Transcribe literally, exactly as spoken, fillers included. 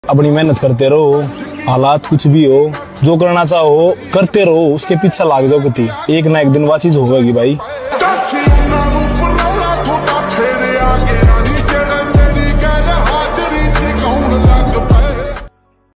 अपनी मेहनत करते रहो, हालात कुछ भी हो, जो करना चाहो करते रहो, उसके पीछे लाग जाओ कति, एक ना एक दिन वो चीज होगी भाई।